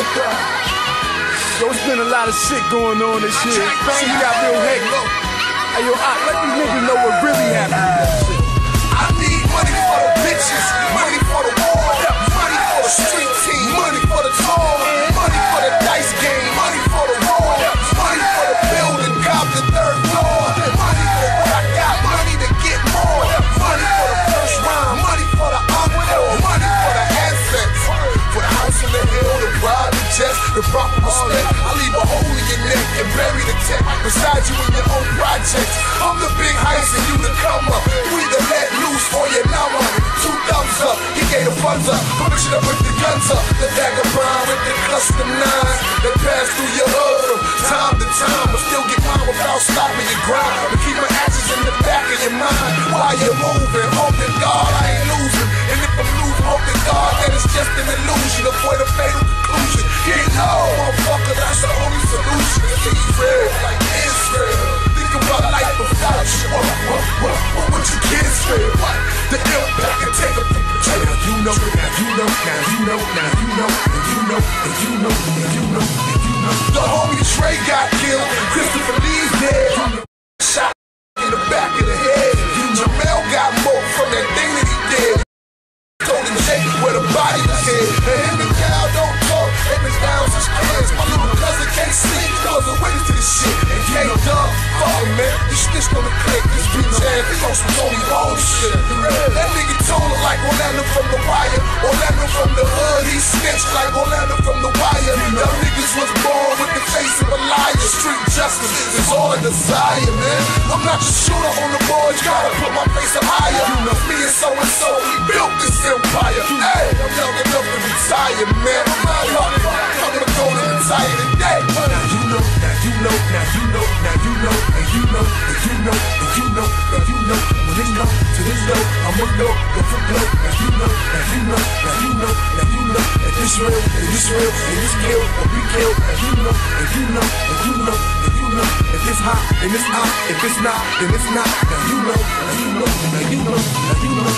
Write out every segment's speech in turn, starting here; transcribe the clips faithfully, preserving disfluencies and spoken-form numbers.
Yo, it's been a lot of shit going on this year. Shit got real hectic. Hey, yo, I, let these niggas know what really happened. I need money for the bitches, money for the war, money for the street team, money for the tour, money for the dice game, money for the war, money for the building, cop the third floor, money for what I got, money to get more, money for the first round, money for the encore, money for the assets, for the house on the hill, the private jets, the proper respect. I leave a hole in your neck and bury the tech beside you in your own projects. I'm the big heist and you the come up. You either let loose or you're numb on it. Two thumbs up, he gave the funds up. Permission up with the guns up. The dagger brown with the custom nines that pass through your hood from time to time, but still get mine without stopping your grind. But keep my actions in the back of your mind while you're moving. Hope to God I ain't losing, and if I'm losing, hope to God that it's just an illusion. Avoid a fatal conclusion. Get low, motherfucker, that's the only solution. Israel, like Israel. Think about life without you. What, what, what, what would you kids feel? What? The impact can take a picture. Now you know, now you know, now you know, now you know, and you know, and you know, and you know, and you know. The homie Trey got killed. Christopher Lee's dead. Shot in the back of the head. Jamel got more from that thing that he did. Told him Jake where the body was hid. And him and Cal don't talk. They been down since kids. My little cousin can't sleep cause of witness to this shit. And K-Dub, fuck him, man. You snitched on the click. This bitch ass, he on some Tony Bone shit. That nigga told her like Orlando from The Wire. Orlando from the hood, he snitched like Orlando from The Wire. Them niggas was born with the face of a liar. Street justice is all I desire, man. I'm not just shooter on the boards, gotta put my face up higher. Me and so-and-so, we built this empire. Hey, I'm young enough to retire, man. I'm gonna go to retire today. Now you know, now you know, now you know, now you know, and you know, and you know, and you know, and you know. When it comes to this dough, I'ma go, go for blow. Now you know, now you know, now you know, now you know. And this real, and this real, and this kill, or we kill. And you know, and you know, and you know, and you know. If it's hot, then it's hot. If it's not, then it's not. Now you know, now you know, now you know, now you know.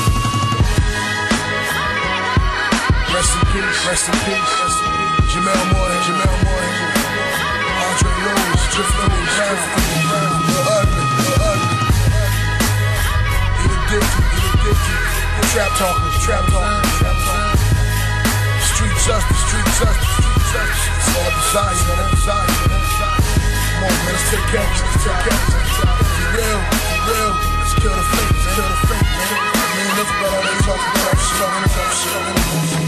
Rest in peace, rest in peace, rest in peace. Jamel Moore, Jamel Moore, Andre Lewis, Drift Lewis, Drift Lewis, the ugly, the ugly. Eat a dick, eat a dick. Trap talking, trap talking, trap talking. Street justice, street justice, street justice. It's all desire, man, all desire, man, all desire. Come on, man, let's take care, let's take care, let's take care. Be real, be real. Let's kill the fake, let's kill the fake, man. I mean, that's about all they talk about. Struggling, struggling.